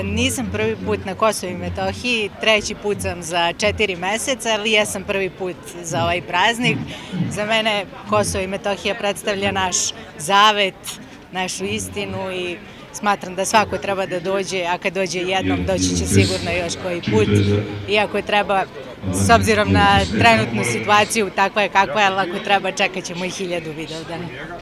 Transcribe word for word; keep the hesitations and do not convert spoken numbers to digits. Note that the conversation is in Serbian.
nisam prvi put na Kosovu i Metohiji, treći put sam za četiri meseca, ali jesam prvi put za ovaj praznik. Za mene Kosovo i Metohija predstavlja naš zavet, našu istinu i smatram da svako treba da dođe, a kad dođe jednom, doći će sigurno još koji put. Iako treba, s obzirom na trenutnu situaciju, takva je kakva je, ali ako treba, čekat ćemo i hiljadu Vidovdana.